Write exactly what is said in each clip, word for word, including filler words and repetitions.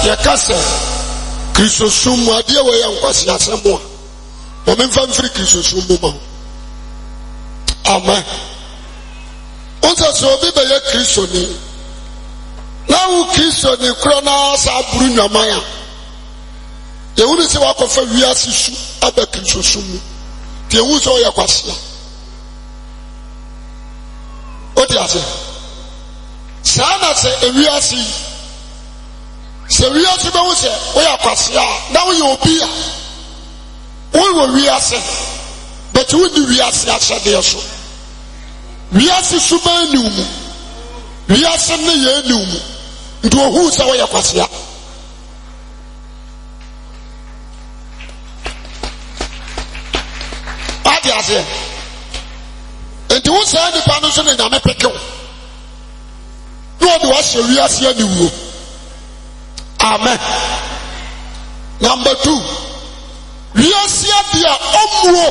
Yakasa, Chrysosum, my dear way, and was Yasamoa. Woman from free Chrysosum. Amen. Once I saw me by a Christian. Now, Christian, the Kronas are Bruno Maya. The only thing I can find we are Sisu, Abba Chrysosum. The Uzo Yaquasia. What do you say? Sana say, we are see. So we are supposed to say, we are Quasia. Now you'll be. We will we are saying, but we do we are saying, we are super new. We are sending you new. To who's our Yaquasia. What I say? And to who's the Panison and Amepico? No, do I say we are seeing you? Amen. Number two. We are seeing the Omro.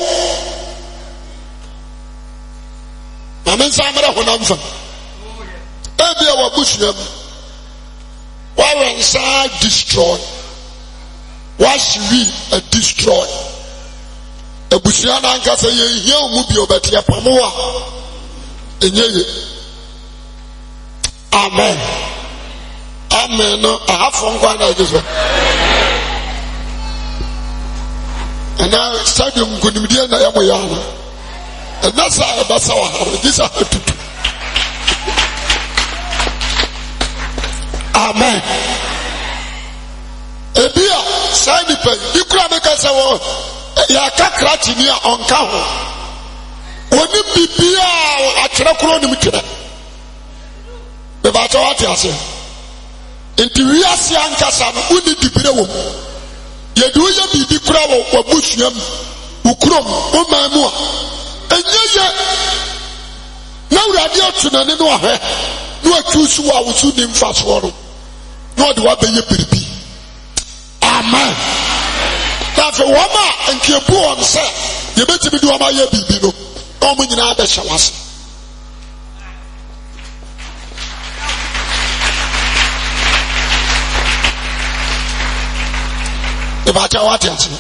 Amen. Samara Honamfa. Maybe our Bushnam. Why when inside destroy? Why should we uh, destroy? A Bushiana and Casa, you will be over here. Pamoa. Amen. Amen. I have fun going like this one. And now stadium could be in the Yamayana. And that's how that's how this I have to do. Amen. Ebia, Sani Pen, you could make us a Yakakrat in your own cow. When you be a Chrakron, the Batawati. Into Riasi Ankasan, who did the Piro? You do you be the crowd or Bushiam, Ukrum, Umamua. And yet, now radio to the Noah, no choose who I was soon fast water. Nor do I be a baby. Amen. That's a woman and Kipu on set. You better be doing my baby. No, no, we know that shall us. What you say?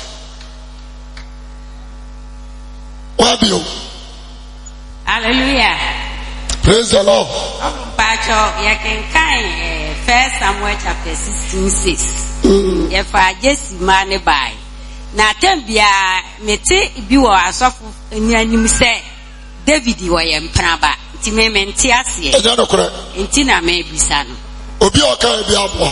What do you? Hallelujah. Praise the Lord. Pacho, you can kind First Samuel chapter sixteen six. If I just money by. Na tembia mete bi wo asofo nyanim se David wo yem praba. Nti me mente ase. E na dokore. Nti na me bisa no. Obi o kan bi abo.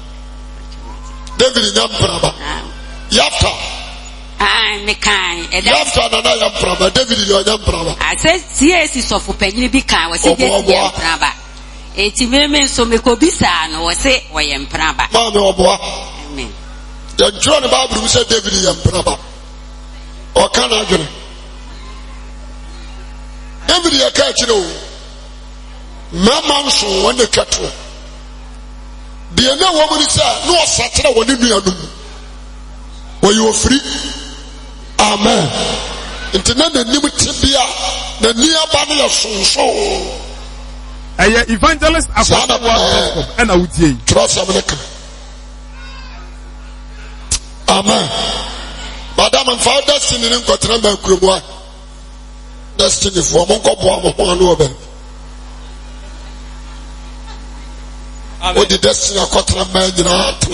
David nyam praba. Yafta. Ah, me kan. Yafta na na yam praba. David yo nyam praba. I said C S sofo panyin bi kan wo se David yem praba. Eti me me so me ko bisa no wo se wo yem praba. Ma me oboa. Amen. The John Bible said David yam praba. O kan adwene. David ya ka chiro. Mama nso won ketro. The na woman say no osatra won nuanum. Were you free? Amen. Internet the new tibia, the nearby of so. Aye, evangelist Apostle and Audi. Trust America. Amen. Madam and Father, destiny in Cotramba Kuba. Destiny for Monko Boam over. What the destiny of Cotramba in art?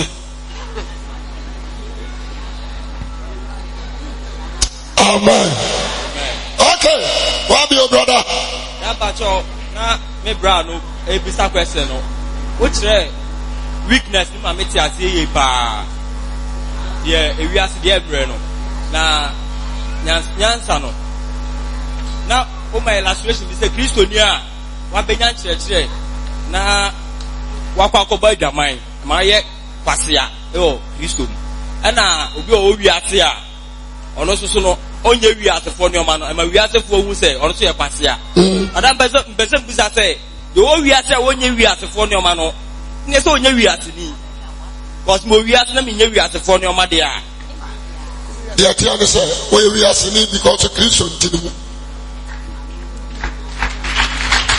Amen. Okay. What be your brother? Na me bra no e bisa question no. Which weakness ni ma meti ase ye pa. Ye ewiase de ebre no. Na nyansa no. Na o my illustration be say Christo ni a wa benya nkyerɛkyerɛ na wakwa akɔba adwaman ma ye kwasea e o Christo. Ana obi o wiase a ono so so no onye wiasefo ne oma no ema wiasefo hu se ono so ye kwasea adam beze beze bisa se yo wiase onye wiasefo ne oma no ne se onye wiase ni cause mo wiase na me nye wiasefo ne oma de a de atia ne se onye wiase ni because Christian tinu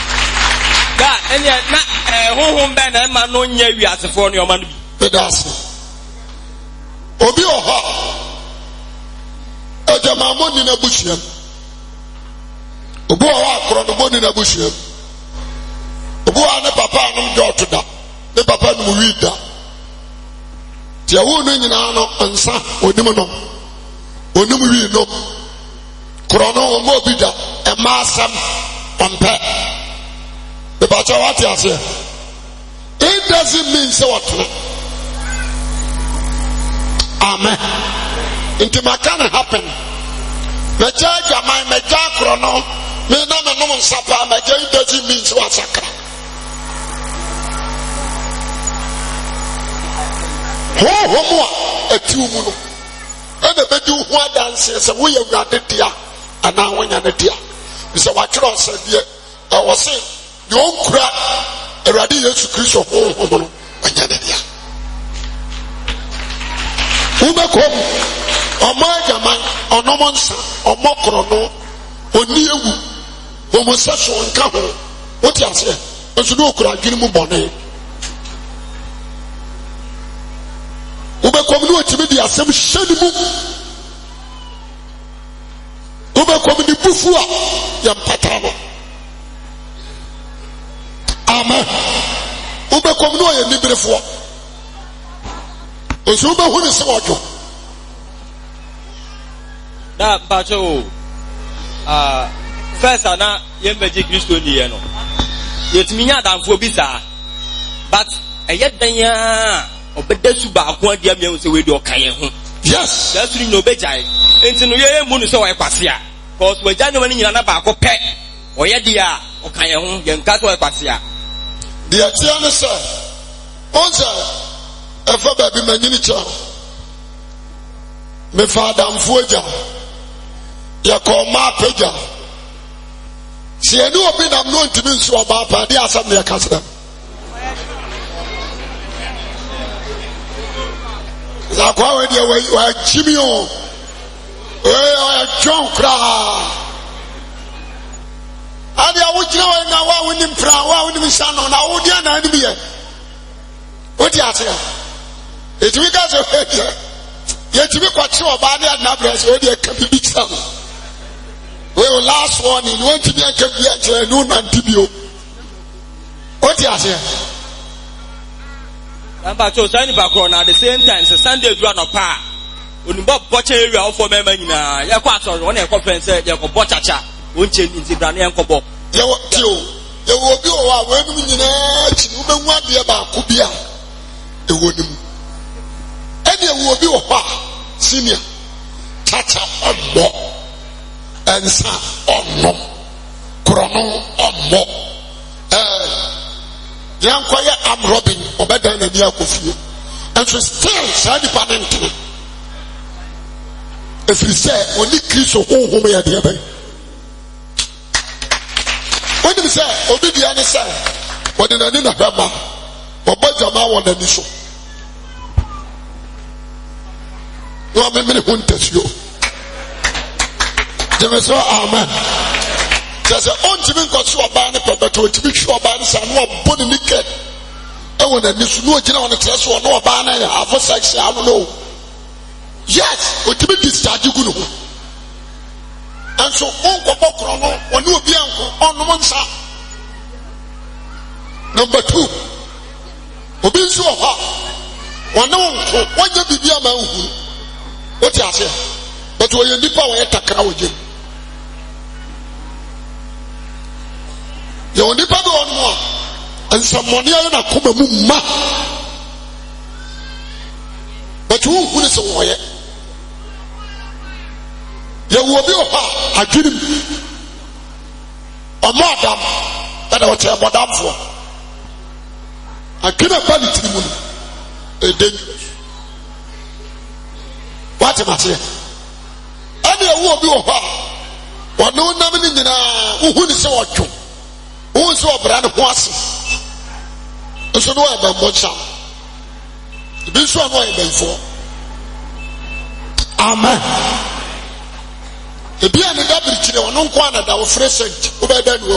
ga ene na eh honhom be na ema no nye wiasefo ne oma no bi pedase obi oha ejama moni na buhiem obi oha akro no moni na buhiem obi oha ne papa anum jot da ne papa num wi da ti awu no nyina no ansa onim no onim wi no kro no mo bi da e ma asam ompe the bacha what you say it doesn't mean so what. Amen. Into my can happen. The judge of my Majacrono, me no no sapa, my judge doesn't mean so what's a crack. Ho homo a two moon. And the bedu who dances and we have got the dear and now when you're the dear. It's a watcher said, yeah, I was saying, you won't crack a radius to Christ of home when you're the dear. Ubekom omajaman onomonsa omokrono oniewu homosexual nka ho oti ase enso do okura adwene mu bone ubekom ni otimi di asem hyedi mu ubekom ni bufu a ya mpata no amen ubekom ni oye nibrefo osu ba hu ni se wojo da bacho ah first ana yembeji Kristo ni ye no yetimi nya danfo bi sa but eye dan ya obedasu ba ko adia me se we do kan ho yes that's really no bejai enti no ye mu no se wo kwase a cause we ja no mani nyina na ba ko pe oye dia o kan ho ye nka so wo kwase a dia tia no se onza efa baby manyini cha me fa damfo aja ya ko ma peja si eni obi nam no ntimi nso oba pa dia asam ne kasra la kwa we dia we wa chimi o eh o John kra abi a wo jina we na wa woni mpra wa woni msano na wo dia na ani biye o dia ase it we got to yet to be quite sure about the numbers already a can be some. We will last one in one to be a can be a antibio. What do you say? I'm about to sign background at the same time. So Sunday run a par. When you bought butcher area for me, you're quite on one conference, you're a butcher, won't change in the brand and cobo. You will be a woman in the woman want the about Kubia. A woman. Any will be a senior tata on more and sa on more chrono on more. Eh, young quiet, I'm robbing or better than the Yakufu, and so still side parent. If you say only Chris or who may have the other. When you say, Obidiana say, what did I need a hammer or Bajama on the mission? No many hunters you. There is no amen. There's a own Jimmy got so bad, but to be sure about this and no body naked. And when there is no general on the test or no banner, I have sex, I don't know. Yes, what to be discharged, you know. And so, Uncle Bokrono, when you be on one side. Number two, Obin so hot. One no, what you be a man who. What you say? But when you dip away at a crowd, you only pay on more, and some money on a kuma. But who who is away? You will be a dream. A madam that I will tell madam for. I cannot buy it to the moon. A dangerous. What am I saying? Any a will be a what no nominee in a who is so true. Who is so brand of was. So no about one sound. This one way before. Amen. The beer and the garbage on no corner that was fresh over that room.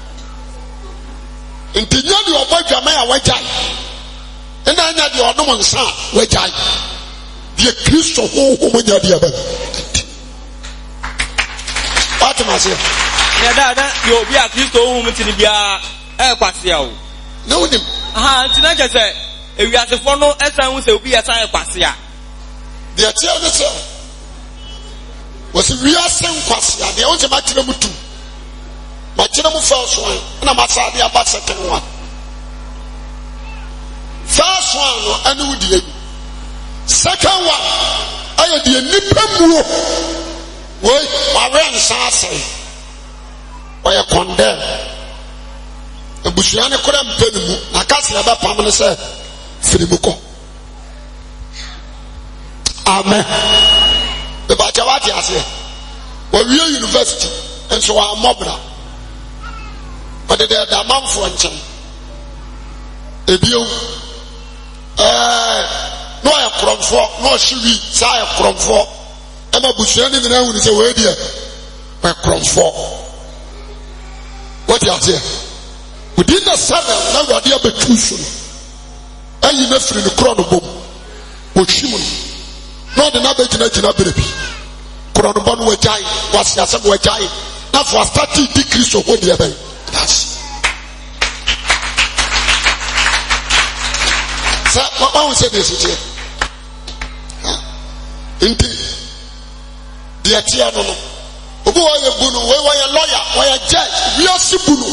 In the young of what Jamaica, which I and I know the other one, sir, which I. the Christ of who who many are there. What am I saying? Yeah, that you be a Christ who who many are eh kwasia. No him. Aha, nti na je say e wiasefo no esa hu say obi esa e kwasia. The tell the sir. Was we are saying kwasia, the only matter mutu. Machina mu first one, na masade about second one. First one no anu die. Second one, ayo die nipa muo. Woi, wa ran sa say. Oya condemn. Ebusuane kora mpeni mu, na kasi aba pam ne say firimuko. Amen. The Bachawati ase. Wa wie university, enso wa mobra. But there are man for nchen. Ebio eh no ya kromfo no shiwi sa ya kromfo e ma busuani ni na hu ni se we dia pa kromfo. What you say? Within the seven na wade abetusu ayi na firi ni kro no bom o chimu no de na be gina gina berebi kro no bon we jai wasi asem we jai na for start decrease so what dey be. That's so what we say this here. Inti the tia no no obo wa ye bunu we wa ye lawyer wa ye judge we are sibunu.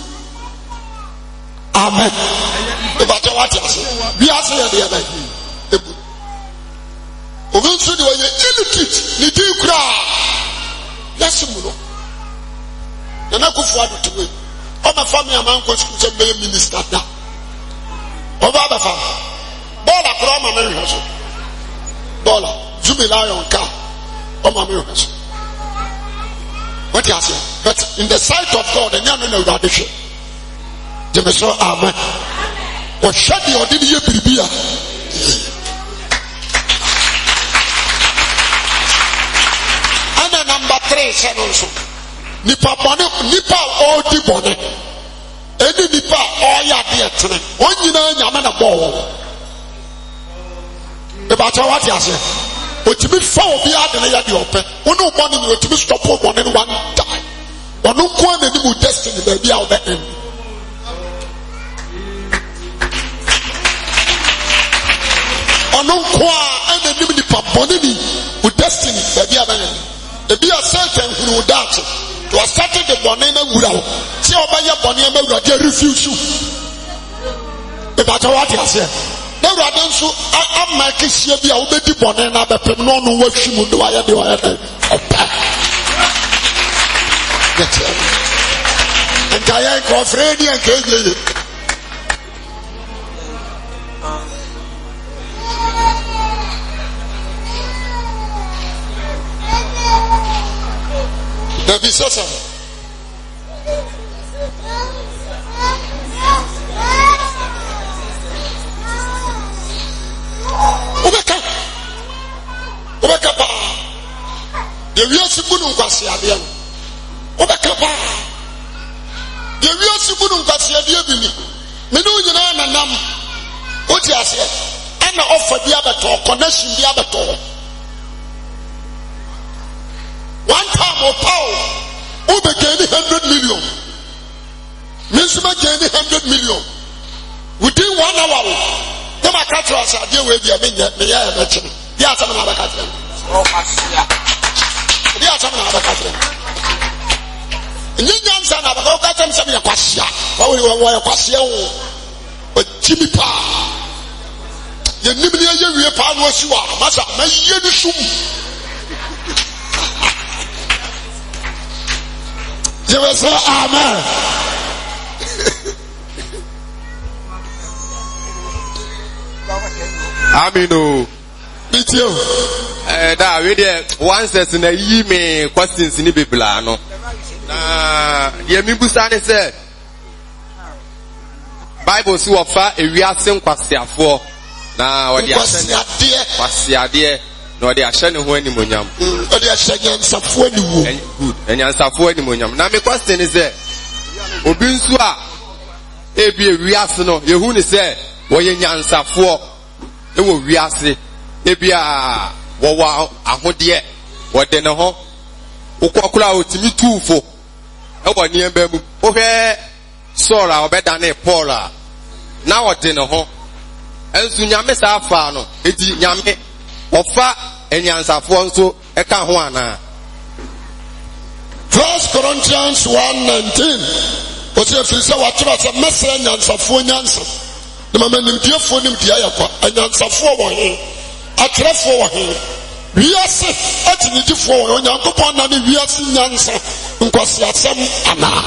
Amen. About what you say we are saying the other ebu obo so de wa ye illiterate ni di kura yasimuno na na kufu adu tuwe o ma family am ko school say be minister da o ba ba fa bola kura ma me hweso bola jubila yon ka o ma me hweso. What you say? But in the sight of God and you know that issue. Je me so amen. O shadi o didi ye bibia. And number three said also. Nipa bone nipa all di bone. Eni nipa all ya de etene. Onyina nyame na bo. E ba ta what you say? Otimi fa obi ade na ya de ope. Onu bone ni otimi stop bone no one die. Onu ko na ni mu destiny ba bia obe end. Onu ko a na ni nipa bone ni mu destiny ba bia ba end. E bia certain hunu that. To have started the bone na wura wo. Se oba ye bone ma wura de refuse you. E ba ta what you say? Na wura nso amma kisia bia obedi bone na bepem no no wahwi mu do aye de aye de opa. Get it. And I go Freddy and K J. The Bisasa. Ubeka. Ubeka pa. The real Sibunu kwasi ade no. Ubeka pa. The real Sibunu kwasi ade bi ni. Me no nyina na nam. Oti ase. Ana offer bi abeto, connection bi abeto. One time or power, Uber gain a hundred million. Minsima gain a hundred million. Within one hour, the Macatras are dear with the Aminia, may I mention? The Asaman Abacatran. Oh, the Asaman Abacatran. Indian son of a Bocatan Samia Quasia, or we were a Quasia, but Jimmy Pa. The Nimia Yuri Pan was you are, Massa, my Yedishum. Je vais say amen. Amino. Meet you. Eh, that we there once there's in a ye me questions in the Bible no. Na ye mi busa ne say Bible si ofa ewiase nkwasiafo na wo de Nkwasiade. Kwasiade. No, they are shining when you munyam. Oh, they are shining some for you. Good. And answer for any munyam. Now, my question is there. Obinsua, Ebi, Riasno, Yehuni say, what you answer for? It will Riasi. debia wo wa ahode wode ne ho ukokura otimi tuufo e wo ne ba mu o hwe Sora obeda ne Paula na wode ne ho ensu nyame sa afa no edi nyame ofa enyansafo nso e ka ho ana. First Corinthians one nineteen. Ose frisa watro se mesra nyansafo nyansa. Na mama nimdiefo nimdia yakwa anyansafo wo he atrefo wo he wiase atinidifo wo onyankopon na ne wiase nyansa nkwasi asem ana.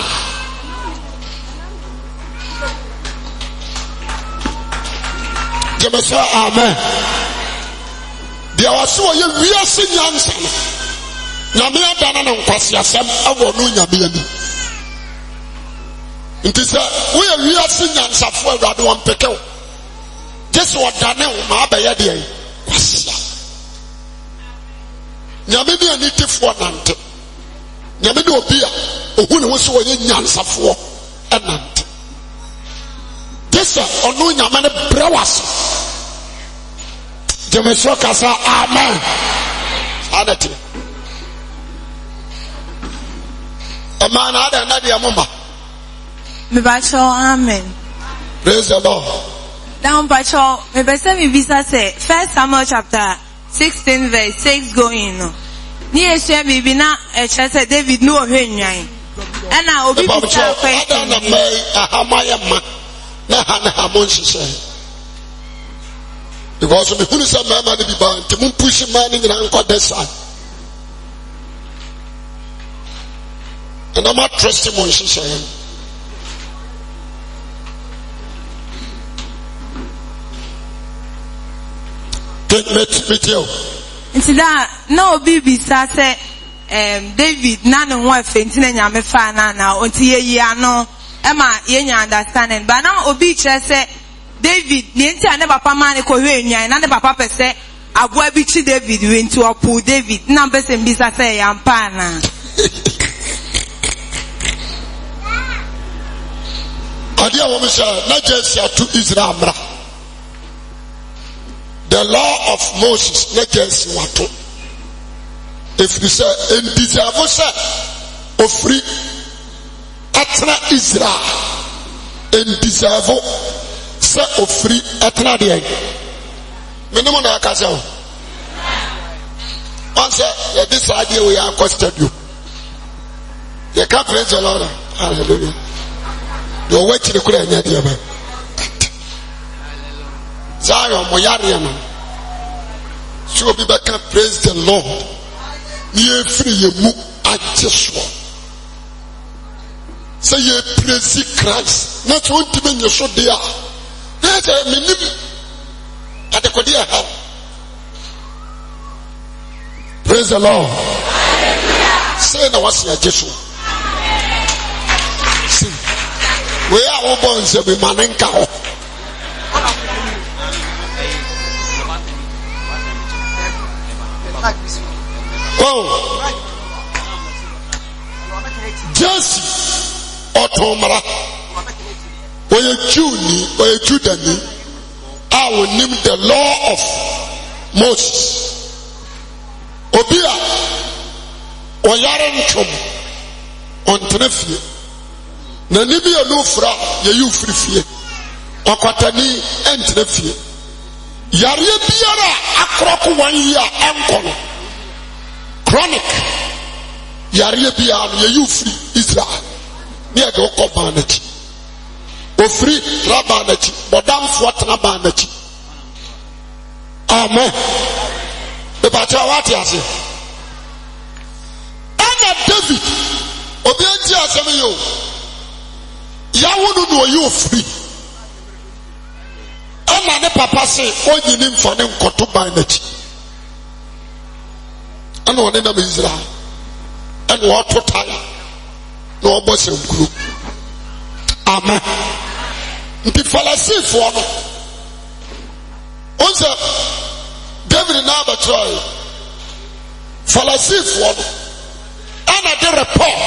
Jemesa amen. Dia waso ye wiase nyansa no nyame adana na nkwasi asem awo no nyame ani. Nti se we ye wiase nyansafo awrade won pekew Jesu odane wo ma abaye de kwasia nyame de ani tifo nante nyame de obi a ohu ne wo so ye nyansafo enante Jesu ono nyame ne brewas Jemeso kasa amen adati amana ada na dia mumba me bacho amen. Praise the Lord. Down bacho me bese me visa say First Samuel chapter sixteen verse six going no. Ni eshe bibi na e chese David no ohwe nwan. E na obi bisa question. Ada na mai ahamaya ma na ha na hamon hye. Because me hunu say mama ni biba nti mun push man ni na nko desa. And I'm not trusting mon hye. Nti da na obi bisa se um, David na ne ho afenti na nyame fa na na onti ye ano e ma ye nya understanding but na obi kire se David ne nti ane papa ma ne ko hwe nwan na ne papa pese aboa bi chi David we nti opu David na pese mbisa se ya mpa na adia wo misha na Jesse to Israel mra. The law of Moses, let us wato. If you say, and deserve say, of free, atra Israel, and deserve say of free, atra the egg. Minimum na kasa. Once this idea we are questioned you. You can't praise the Lord. Hallelujah. You wait till the Quran yet. Zion moyariana. So be back and praise the Lord. Ye free ye mu ajeswa. Say ye praise Christ. Not one to be your show there. Not a minimum at the Kodia. Praise the Lord. Say no what's your Jesu. See, we are all born to be manenka. Oh, Jesse Otomara, or a Juni, or a Judani, I will name the law of Moses. Obia, or Yaren Chum, on Tenefie, Nanibia Lufra, ye you free fear, or Quatani and Tenefie. Yare biara akroko one year ankolo chronic yare biara ye you free Israel near the okobanachi o free rabanachi bodam fort rabanachi amen the pacha what you say ana David obi anti asem yo yawunu no you free ana ne papa say onyini mfane nkoto ban nachi ana one na Israel ana wo totala na obo senkuru amen nti falasifo no onse David na abatoi falasifo no ana de report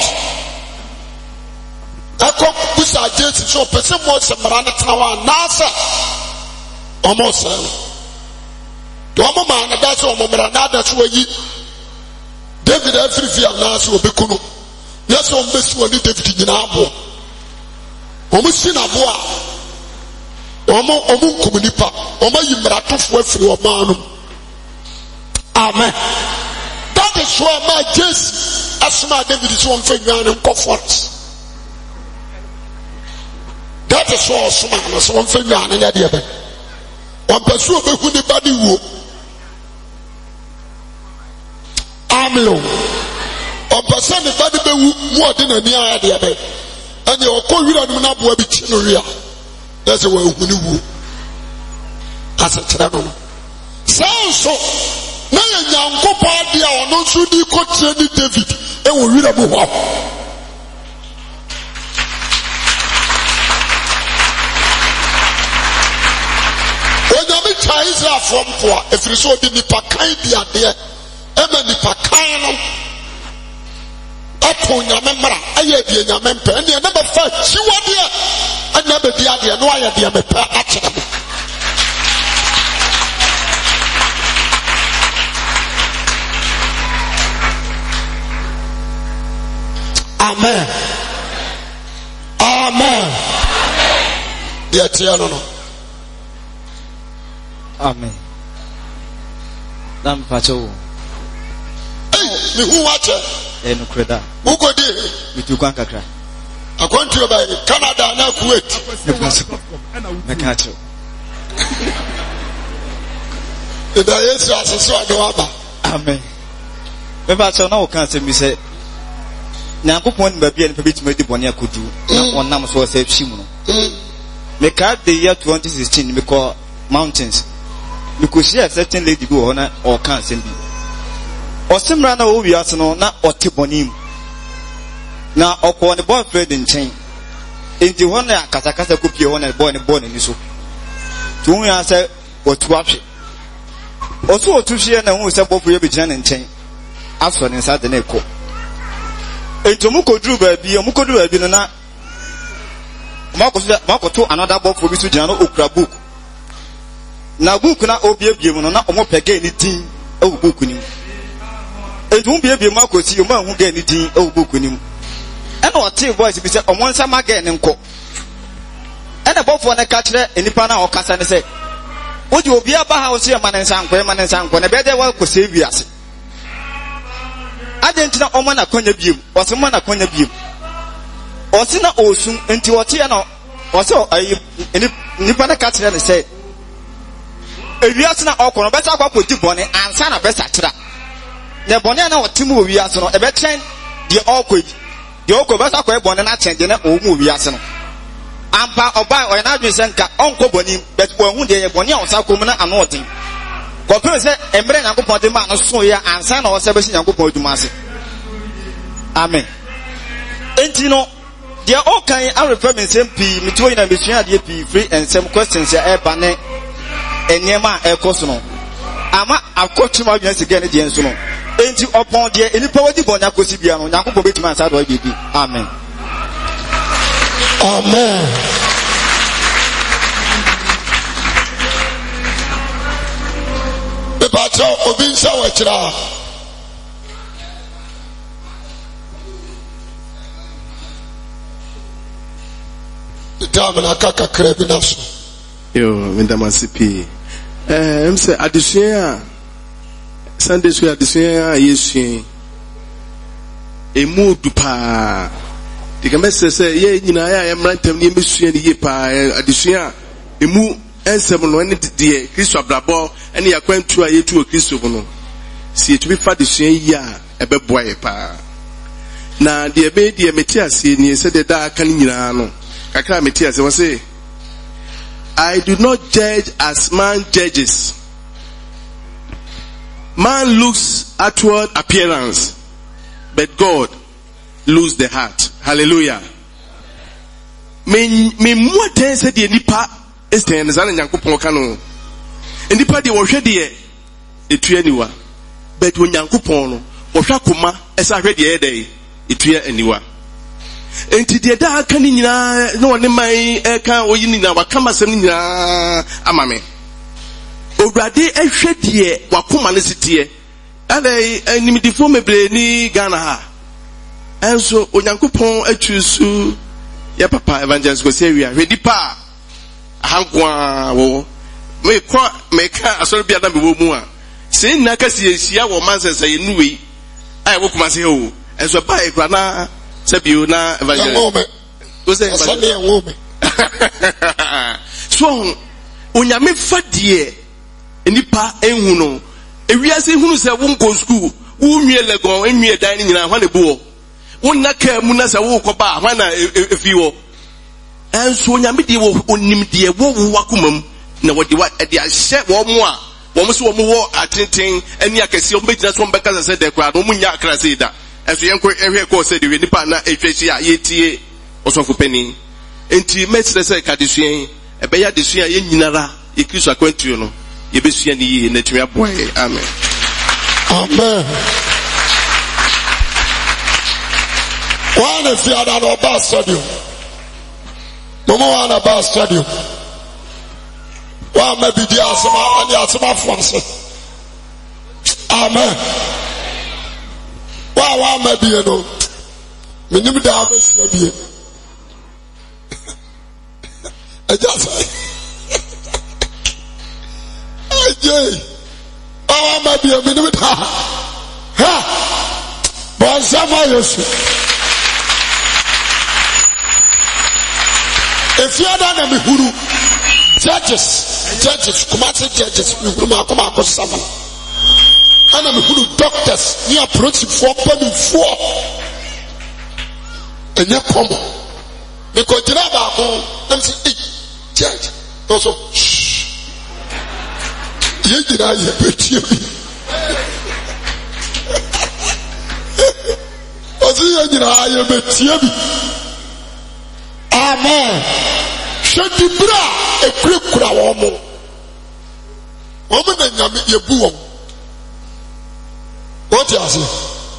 akọ busa Jesse so pese mo se mara na tena wa nasa almost to omo man so omomra na da so yi David afiri fi ana so obekuno yes on besu oni David nyina abo omo si na bo a omo omo nkomunipa omo yimratofo afiri omanu amen that is why my Jesus asma David so on fa nwan comfort that is why asma no so on fa nwan na de be on besu obehu ni badi wo amen on person ni badi be wu mo de na ni aya de be anya okowira no na bo abi chi no ria that's why we wu asa tira no so na ya nyankopo ade a ono so di kotie ni David e wo wira bo ho onya mi cha Israel from poa efiri so di nipa kan di ade e ma nipa kan no apo nyame mra aye die nyame mpe ene na ba fa chiwode a anya be di ade no aye de me pa a kire mo amen amen dia tia no no amen dam pacho eh mi hu wache eh no kreda ugodi bitu kwan kakra akwantu ba Canada na Kuwait na kacho ida Yesu aseso ade waba amen me pacho na o kan se mi se Nyankopon ba bia ne pebetime di bone akodu na onam so se hwimu no me ka the year twenty sixteen me call mountains me ko share certain lady bi wo na o kan sem bi o semra na o wiase no na o te bonim na okwo ne boyfriend nchen enti ho na akasa kasa ko pie ho na boy ne boy ne ni so tu ya se o tu ahwe o so o tu hwe na hu se bofu ye bi gina ne nchen aso ne sa de na eko ento mu kodru ba bi mu kodru ba bi no na makoto another book for bi so gina no okura book na book na obiebie mu no na omo pege ni din e book ni ento mu biebie mu akosi o ma hu ge ni din e book ni mu e na o te voice bi se omo nsa ma ge ni nko e na bofo na ka kire enipa na o kasa ne se o di obi aba ha o se ma ne nsa nko e ma ne nsa nko na be de wa ko se wiase adentina omo na konya biem osemo na konya biem osina osun enti wote ya na oso ayi nipa na katire ne say ewiase na okono besa akwa kodi bone ansa na besa tira ne bone na wotimu owiase no ebe tren de okodi de okodi besa akwa bone na chende na omu owiase no ampa oba o na adwen senka onko boni bet ohun de ye bone a osa kom na ano odin Kopere se emre Nyankopon de ma no so ya ansa na o se be si Nyankopon aduma ase. Amen. Enti no dia o kan a refer me sem pi me to ina me sua de pi free and some questions ya e ba ne enyema e koso no. Ama akotuma adwuma se ge ne de enso no. Enti opon de enipa wadi bonya kosi bia no Nyankopon betuma ansa do bi. Amen. Amen. Bacho obinsa wachira Damana kaka krebi naso yo mindama sipi eh mse adisua Sunday school adisua yesu emu dupa dikamese se ye nyina ya ya mrantem ni mesua ni ye pa adisua emu ensem no ene de Kristo abrabo ene yakwantu a yetu o Kristo no si etubi fa de sua yi a ebeboa ye pa na de ebe de metiase ni se de da kan nyina no kakra metiase wo say I do not judge as man judges. Man looks outward appearance, but God looks the heart. Hallelujah. Me me mo tense de nipa esten zan Nyankopon ka no nipa de wo hwe de etua niwa but wo Nyankopon no wo hwa koma esa hwe de e dey etua aniwa enti de da aka ni nyina no ne man e kan oyi ni na waka masem ni nyina amame Obrade ehwe die wakoma ne sitie. Ana enimidifo mebre ni Ghana ha. Enso Onyankopɔn atwusu ya papa evangelist Kosewia. Hwedi pa ahankwa wo. Me kwa me ka asori bia na me wo mu a. Se nna ka si esia wo mansese ye nuwe. Ai wo kuma se ho. Enso ba e kra na se bio na evangelist. Wo se evangelist. So onyame fadie enipa enhu no ewiase hunu se wo nko school wo nwie legon enwie dan nyina hwa ne bo wo na ka mu na se wo koba hwa na efi wo enso onyame die wo onim die wo wo akomam na wo de wa de ahye wo mo a wo mo so wo mo wo atenten ani akasi wo begina so mbeka se de kwa no mu nya akra se da enso yenko ehwe ko se de nipa na ehwehye a yetie osofo pani enti mesre se kadesuen ebe ya desuen ye nyinara ye Kristo akwantuo no ye besua ni ye na tumi aboe. Amen. Amen. One if you are at our stadium. Momo wana ba stadium. Wa maybe the asema and the asema France. Amen. Wa wa maybe you know. Minim da abesi bi. I just Ajay. Oh, my dear, me do it. Ha. Bon sama yesu. If you are done me huru judges, judges, kumasi judges, me huru ma kuma ko sama. Ana me huru doctors, ni approach for panu for. Enye komo. Me ko jira ba ko, am say judge. Also ye jira ye betie bi ozi ye jira ye betie bi. Amen. Shedi bra ekure kura wo mo wo mo na nyame ye bu wo what you say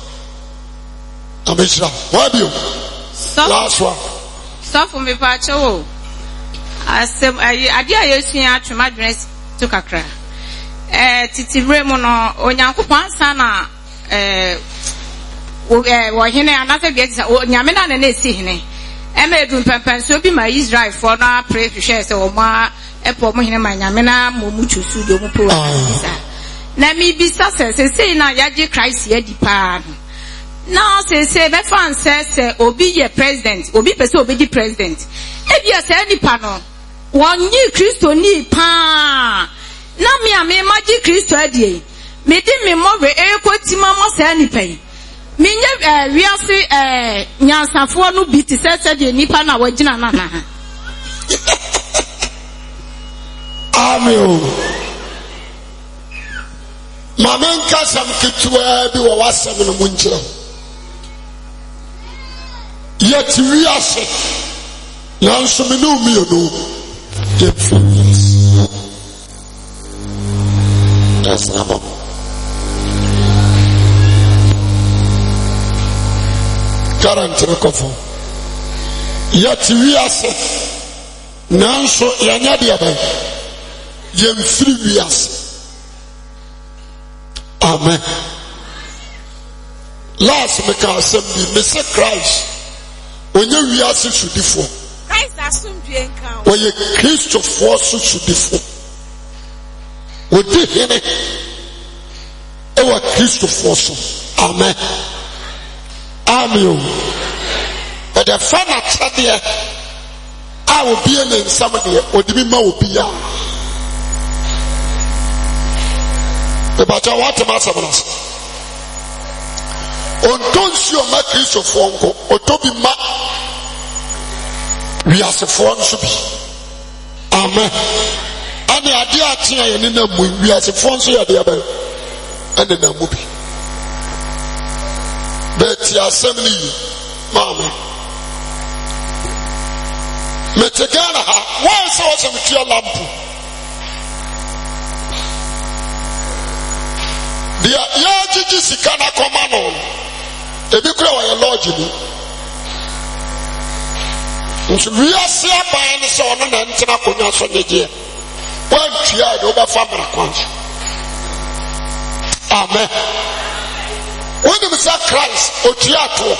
amishra what do you last one so for me pa cho asem ade ayesua atwema dress to kakra eh titibre mu no Onyankopɔn ansa na eh wo eh wo hene anase bi etisa nyame na na esi hene e ma edun pempen so bi ma Israel for na pray hwehwe se wo ma epo mo hene ma nyame na mo mu chusu do mu pro bisa na mi bisa se se sei na yaje Christ ye di pa na se se be fan se se obi ye president obi pese obi di president e bia se ni pa no wonyi Kristo ni pa na mi ame maji Kristo adie me di me mo we ekotima mo se ni pai me nye wiase eh nyansafo no bi ti se se de nipa na wagina na na. Amen. Mamen kasam kitwa bi wo wasam no munchira yet wiase yanso me no mi no yes that's number current rekofo yet wiase nanso yanya de aba yemfiri wiase. Amen. Last me can say me say Christ onye wiase sudifo Christ asumdue nkan oye Kristo fo so sudifo odi hene e wa Kristo fo so. Amen. Amen. But the fana chade a obi en nsam de odi bi ma obi ya e ba ta what ma sabonas on don si o ma Kristo fo nko o to bi ma we are so for so bi. Amen. Ani ade atia ye ni na mu we are so for so ya de aba and na mu bi but ya assembly mama me tegana ha why so so me tia lampu dia ya jiji sikana komano ebi kura wa lodge ni nso wiase aban ne so no na ntina konya so neje One triad over family quench. Amen. When you say Christ, or triato,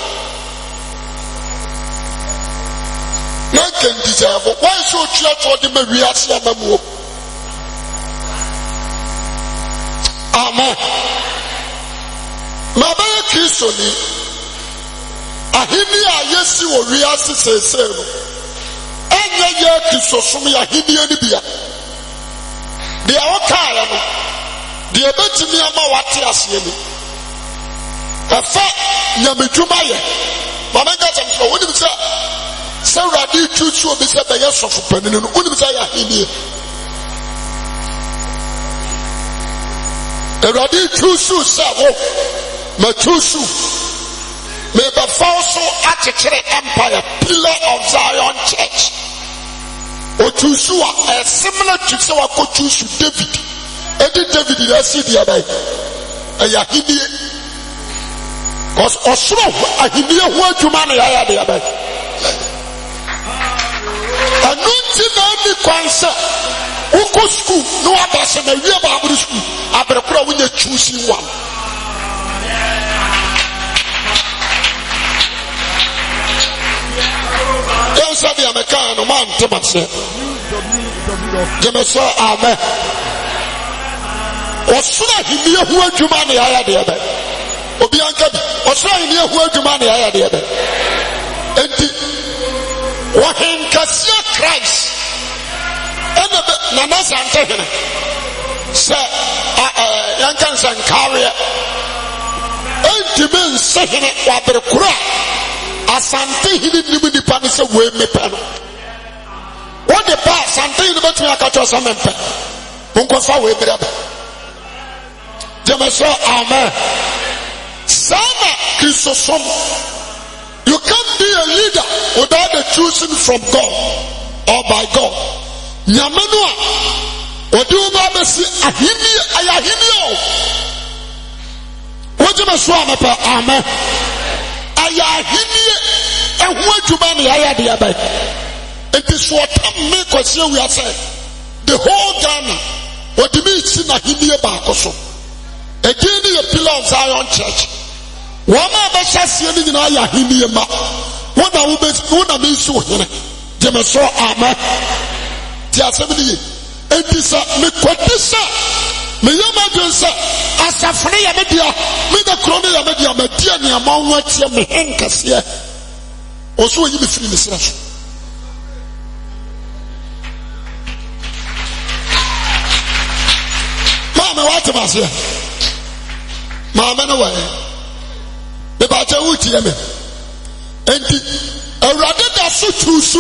none can deserve. Why so triato the Maria Siamamu? Amen. Mabaya Kisoni, Ahini Ayesi or Riasi says, Anya Yakisosumi Ahini Anibia. They are all kind. They are better me about what they are seeing. A fact, Yamijumaya. Mama got some for what say. Sarah did choose to be said by yes of Penny and Unimizaya Hindi. The Radi Chusu Savo, Machusu, may the false architect empire, pillar of Zion Church. Otusua, a similar to Sawa Kotusu David. Eddie David did I see the other. A Yahidi. Because Osro, a Hindia word to man, I had the other. Anointing only concern. Uko school, no abasa na real Bible school. Abrekura when you choosing one. Yes, I am a kind of man to myself. Jemeso, amen. Osuna himia huwa jumani haya diebe. Obiankabi, osuna himia huwa jumani haya diebe. Enti, wahenkasia Christ. Ene nanasa antehene. Se, yankan sankaria. Enti men sehene wabrekura. Asante hili nimu nipani se we mepeno. What the past Sante hili betu ya kacho sa mempe. Mungo fa we brebe. Jemeso amen. Sana Christosom. You can't be a leader without the choosing from God or by God. Nyamenua. Odi uba besi ahini ayahini o. Wajemeso amen. Amen. Ayahini ehuwa jumani ayadi abai. It is what me question we are saying. The whole Ghana, what do you mean see na hini bakoso? Again the pillar of Zion Church. Wama besha sieni ni na ayahini ma. Wana ube wana me so here. Jemeso amen. Ti asemi it is a me kwatisa. Me yama jonsa asafne ya media me da krone ya media media ni amanwa tie me henkase oso yi me firi me sira so mama what about here mama no way be ba je wuti ya me enti awrade da so tusu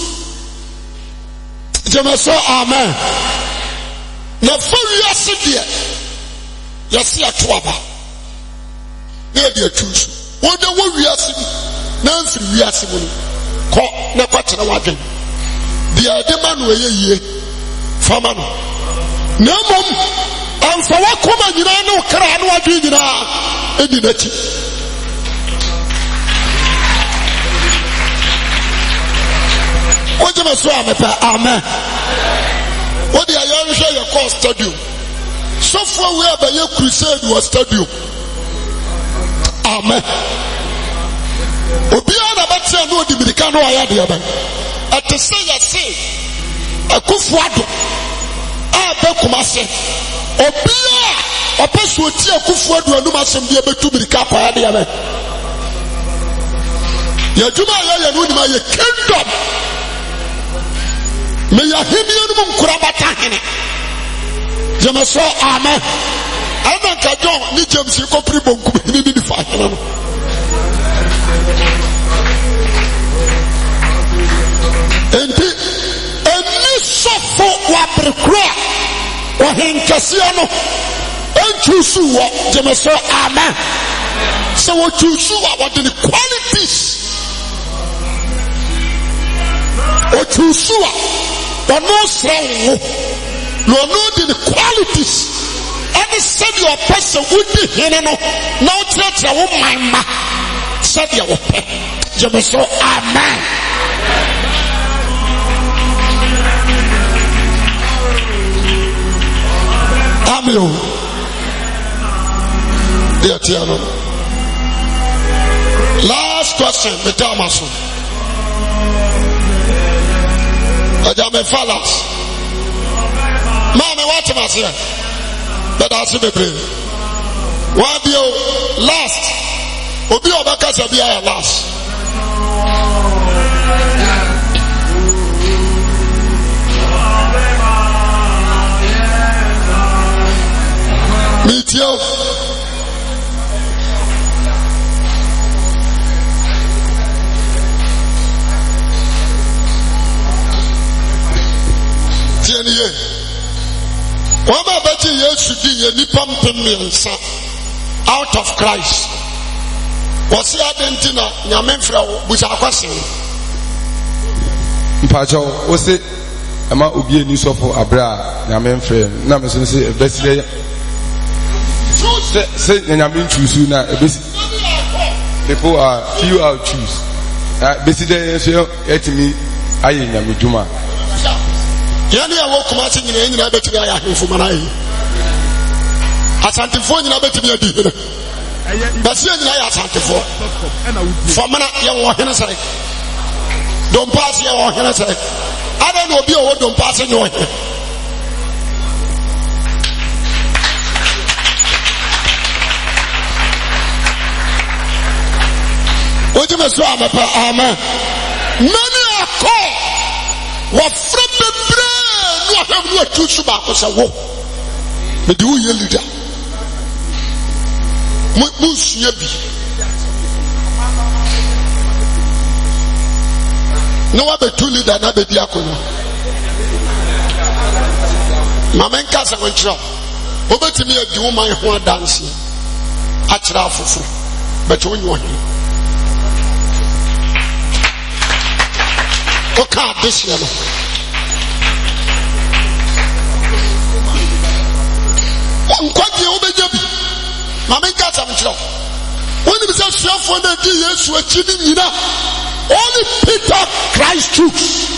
jemeso amen. Na fori asidi yasi atoaba na de atusu wode wo wiase na mfiri wiase mu ko na kwakyere wadwen de ade ma no yeye fama no na mom amfa wakoma nyina no kra no wadwen nyina edi nachi oje me so amepa amen. What the Irish are called stadium. So far we have a crusade was stadium. Amen. Obiana batia no di Americano ayade aban. At the say ya say a kufuado. Ah be kumase. Obia opesu oti akufuado anu masem de betu America pa ayade aban. Ya juma ya ya no ni ma ye kingdom. Me ya himi anu mkurabata hene. Jemeso amen. Ana ka John ni James ko pri bonku ni ni fa hene no. Enti eni sofo wa prekura wa henkasi ano. Enchusu wo Jemeso amen. So wo chusu wa what the qualities. O chusu wa but no strong, no no the qualities. Any said your person would be here no. Now church your mind said your pay. Jemeso amen. Tiamio. Dear Tiano. Last question, Metamaso. Ajame Falas. Mama, what am I saying? But I see the brain. One deal last. Obi Obaka Sabia last. Meet you. Tieniye. Wama beti Yesu di ye nipa mpemiensa out of Christ. Wasi adentina nyame mfra busa akwase. Mpacho wose ama obi eni sofo abra nyame mfra na me so se ebesire se se nyame nchusu na ebesi people are few out choose. Ah beside so etimi aye nyame djuma. Yani ya wokuma se nyina nyina betimi aya ahemfo mana yi. Asantifo nyina betimi adi hene. Basi nyina ya asantifo. For mana ya wo hene sare. Don pass ya wo hene sare. Ada no obi o don pass nyo hene. Oje me so amapa amen. Many are called. Wa from the brain no have no tusu ba ko sa wo. Me di wo ye leader. Mo mo suya bi. No wa be two leader na be di akono. Mama nka sa kontrol. Obetimi adi wo man ho dance. A kira afoforo. But won yo he. Okay, this year. Unkwadi obeje bi. Mama nka ta mtro. Woni bi se suafo na di Yesu achi ni nyina. Only Peter Christ took.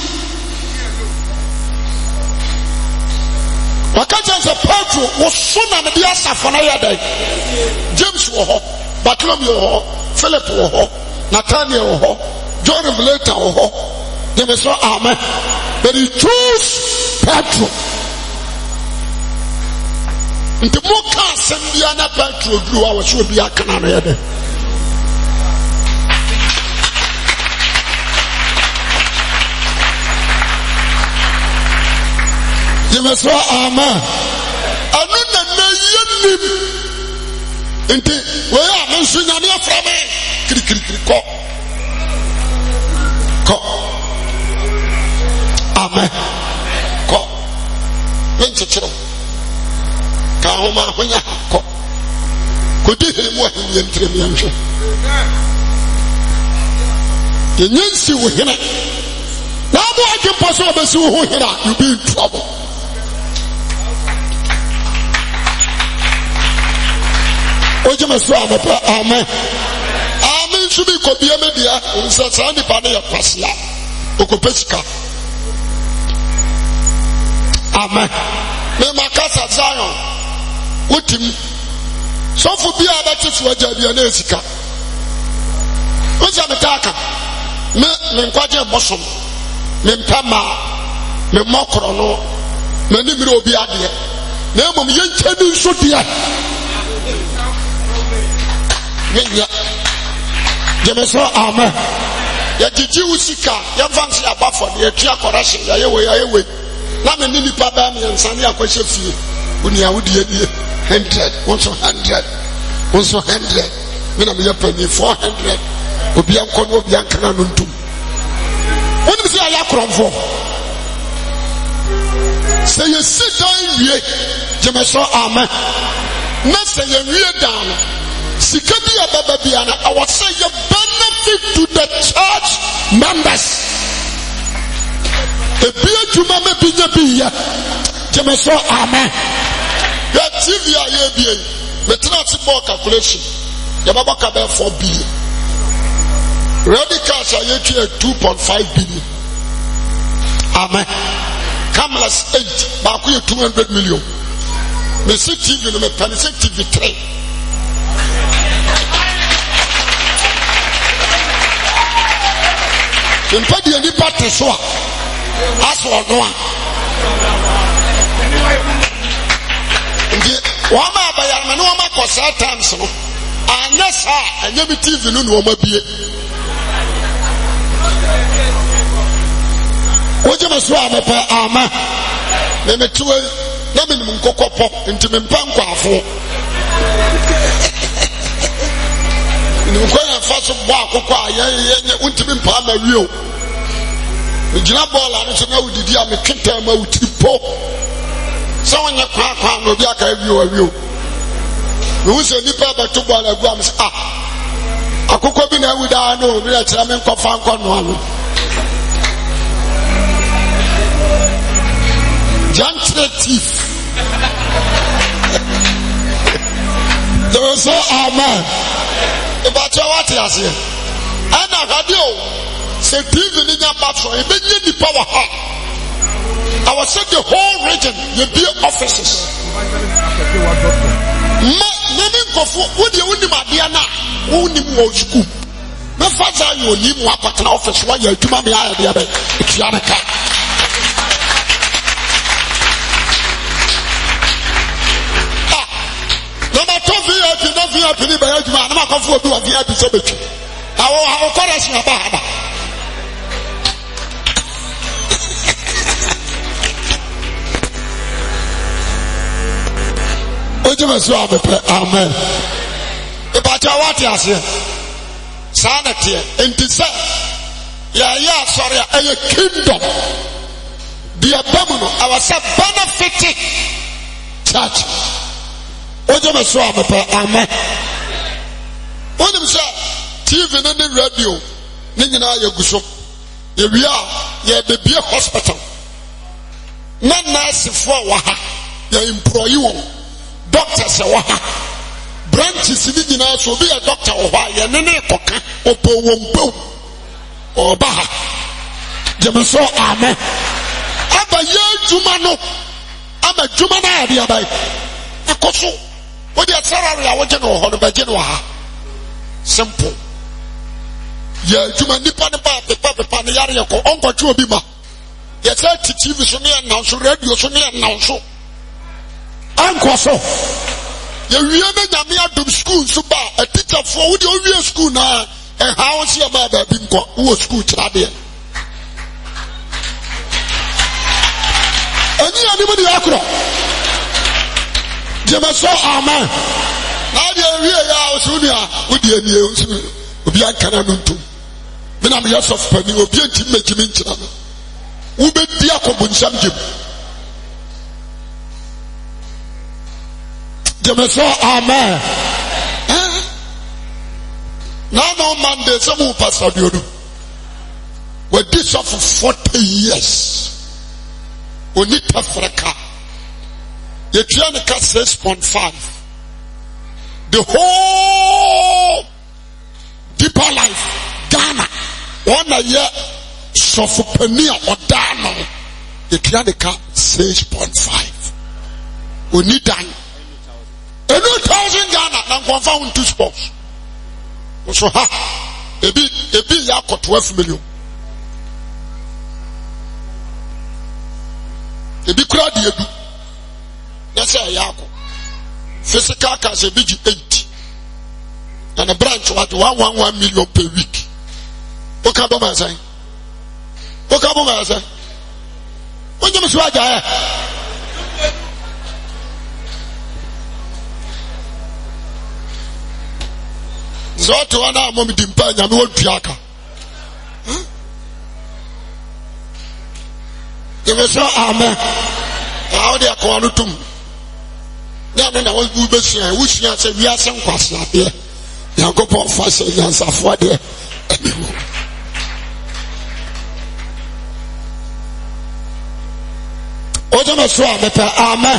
Wakaja se Pedro wo sona me dia safo na yada. James wo ho, Bartholomew wo ho, Philip wo ho, Nathaniel wo ho, John Relator wo ho. They may say amen. But he chose Pedro. Nti mo ka sembia na Pedro duru a wo so bia kana no yede. They may say amen. Anu na na yenim. Nti we a me so nyame afra me. Kiri kiri kiri ko. Ko. Amen. Ko. Menchechero. Ka homa honya ko. Ko di hele mo ahye ntre mi anhwe. Ye nyansi wo hena. Na mo age poso obesi wo hena, you be in trouble. Oje me so amapa. Amen. Amen should be ko bia me bia. Unsa sa ni pa na ya kwasla. Okopesika. Amen. Me makasa Zion. Utim. So for be about to waja bia na esika. Oja metaka. Me me nkwaje bosom. Me mpama. Me mokro no. Me ni mire obi ade. Na emom ye nchani nso dia. Yenya. Jemeso amen. Ya jiji usika, ya vansi abafo, ya tia correction, ya yewe ya yewe. Na me nini pa ba mi ansani akwahye fie. Uni ya wudi ye hundred, one hundred, one hundred. Me na me yapani four hundred. Obi anko no obi ankana no ntum. Woni bi se ya yakromfo. Say you sit down wie. Jemeso amen. Na say you wie down. Sikabi ababa biana, I was say you benefit to the church members. The beer to mama binya biya. Jemeso amen. Your T V are ye be. Metrati more calculation. Yababa kabe four billion. Ready cash are ye two point five billion. Amen. Cameras eight, baku ye two hundred million. Me see T V no me pen say T V three. Mpa di ani pate so a aso no a ndi wa ma bayar me no ma kosa times no anasa anya mi T V no no ma bie oje me so a me pa ama me me tuwe na me nim nkokopo nti me mpa nkwafo ni ko na fa so bo akokọ a ye untimi mpa ma wio gina ball anu so na udidi a me twenta ma utipo so wonya kwa kwa no bi aka wio wio me hu se nipa ba to ball agu am ah akokọ bi na awuda no bi a kira me nkofa nko no anu Jantre thief. There was so amen. About your what you say. And I had you say thief in your bathroom. You been the power. I was said the whole region. You be offices. Many go for what you only my dear now. Only more school. My father, you need more pattern office while you're to my idea. It's Yanaka. V I P, no V I P, ni ba yaju ma na ma konfu obi wa V I P so betu. Awo awo chorus na ba ba. Oje ma so abepe amen. E ba ta wati ase. Sa na tie enti se ya ya sorry a kingdom. The abominable our say benefiting church. Oje me so amepa amen. Onim say T V no ne radio ne nyina ya guso. Ye wi a ye bebie hospital. Na nurse for wa ha. Ye employee won. Doctors wa ha. Branches ni nyina so be a doctor o ha ye ne ne koka opo wompo. Oba ha. Je me so amen. Aba ye juma no. Ama juma na ya dia bai. Akoso what the salary I want to know how to begin with simple. Yeah, you man nipa nipa pepa pepa ni yari yako onko chuo bima. Yes, I T V so near now so radio so near now so. Unko so. Yeah, we are na nyame adom school so ba a teacher for who the only school na and how is your mother been go who school tra there. Any anybody akro. Jemaso amen. Na dia wie ya osunia odi anie osu obi ankana nuntum. Me na me yourself pani obi antim megimi nkyira no. Wo be di akobo nsam gem. Jemaso amen. Na no man dey some pastor biodu. We did so for forty years. Oni Africa. The Trianica six point five. The whole deeper life, Ghana, one a year, Sophopania or Dano, the Trianica six point five. We need that. A new thousand Ghana, now confound two sports. So, ha, a bit, a bit, yako twelve million. A bit crowd, you do. That's a yako. Physical cash a big eight. And a branch what one one one million per week. What can I say? What can I say? What you must write there? Zoto wana momi dimpanya mi wontuaka. You may say amen. How they are called to na na wo be sia wo sia se wi ase nkwase ade Yankopon fa se nyansafo ade oje me so amepa amen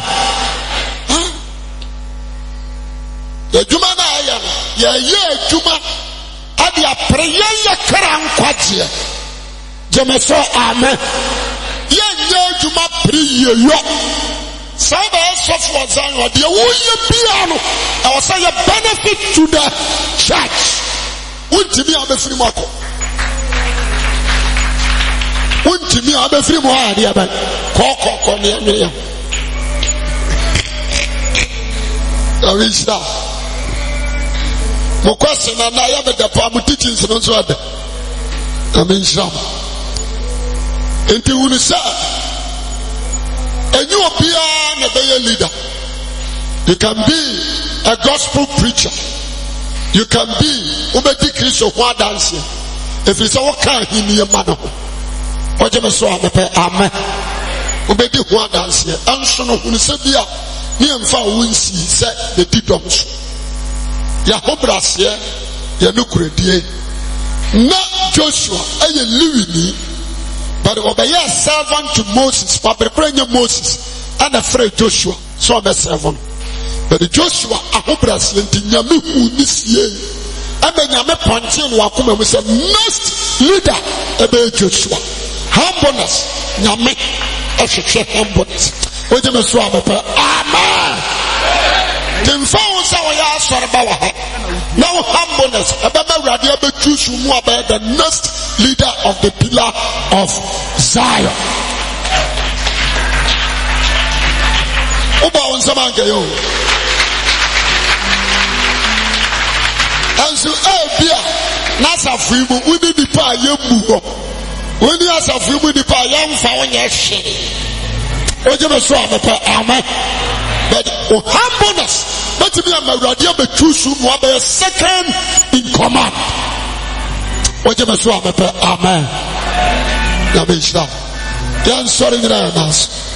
ya juma na ya ya ye juma ade apreya ya kra nkwaje je me so amen ye nye juma priye yo Somebody suffer Zion, the William Piano, I was saying a benefit to the church. Wouldn't me have a free market? Wouldn't me have a free market? Call, call, call me. I reached that. My question, and I have the palm teachings and so on. I mean, some. Until you say, and you will be a leader. You can be a gospel preacher. You can be Ubedi Christo Wa dancing. If it's all kind in your manner. What you saw, amen. Ubedi Wa dancing. And so no one said, me and fa winsi said the didoms. Ya hobras here, ya nukredi. Na Joshua, aye Louis, but obey a servant to Moses, but bring Moses and afraid Joshua, so I'm a servant. But Joshua, a hobras in Yamu this year. I mean, I'm a pontin wakuma with a next leader about Joshua. Humbleness, Yame, I should say humbleness. What you must swap up, amen. The phones are asked for about no humbleness. About radio, but choose more about the next leader of the pillar of Zion. Oba on Samangayo. And so, oh, dear, Nasa Frimu, we need the pie, you move. When you ask a few with the pie, young found your shit. What you must swap up, amen. But oh, humbleness, but to be a radio, but choose more by a second in command. What you must swap up, amen. Let me stop. Yeah, I'm sorry,